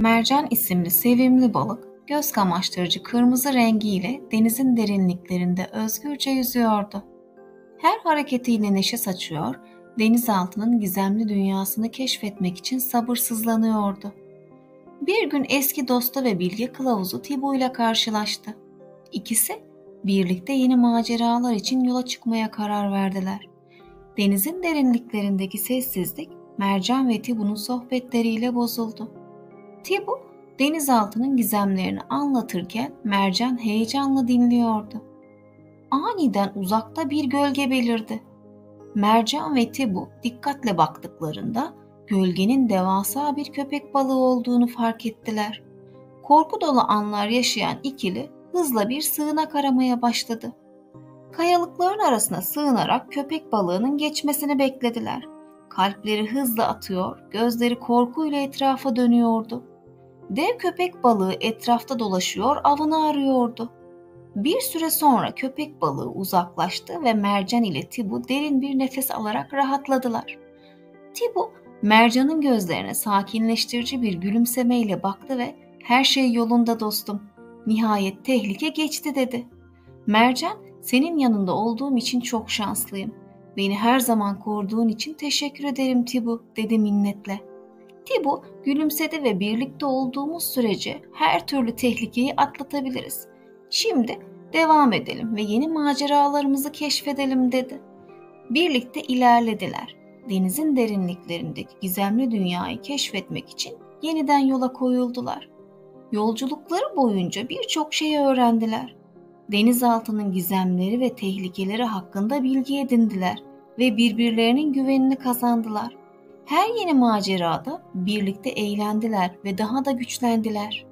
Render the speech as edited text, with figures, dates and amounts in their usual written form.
Mercan isimli sevimli balık, göz kamaştırıcı kırmızı rengiyle denizin derinliklerinde özgürce yüzüyordu. Her hareketiyle neşe saçıyor, denizaltının gizemli dünyasını keşfetmek için sabırsızlanıyordu. Bir gün eski dostu ve bilge kılavuzu Tibu ile karşılaştı. İkisi birlikte yeni maceralar için yola çıkmaya karar verdiler. Denizin derinliklerindeki sessizlik Mercan ve Tibu'nun sohbetleriyle bozuldu. Tibu, denizaltının gizemlerini anlatırken Mercan heyecanla dinliyordu. Aniden uzakta bir gölge belirdi. Mercan ve Tibu dikkatle baktıklarında gölgenin devasa bir köpek balığı olduğunu fark ettiler. Korku dolu anlar yaşayan ikili hızla bir sığınak aramaya başladı. Kayalıkların arasına sığınarak köpek balığının geçmesini beklediler. Kalpleri hızla atıyor, gözleri korkuyla etrafa dönüyordu. Dev köpek balığı etrafta dolaşıyor, avını arıyordu. Bir süre sonra köpek balığı uzaklaştı ve Mercan ile Tibu derin bir nefes alarak rahatladılar. Tibu, Mercan'ın gözlerine sakinleştirici bir gülümsemeyle baktı ve "Her şey yolunda dostum. Nihayet tehlike geçti." dedi. Mercan, "Senin yanında olduğum için çok şanslıyım. Beni her zaman koruduğun için teşekkür ederim Tibu." dedi minnetle. Tibu gülümsedi ve "Birlikte olduğumuz sürece her türlü tehlikeyi atlatabiliriz. Şimdi devam edelim ve yeni maceralarımızı keşfedelim." dedi. Birlikte ilerlediler. Denizin derinliklerindeki gizemli dünyayı keşfetmek için yeniden yola koyuldular. Yolculukları boyunca birçok şey öğrendiler. Denizaltının gizemleri ve tehlikeleri hakkında bilgi edindiler ve birbirlerinin güvenini kazandılar. Her yeni macerada birlikte eğlendiler ve daha da güçlendiler.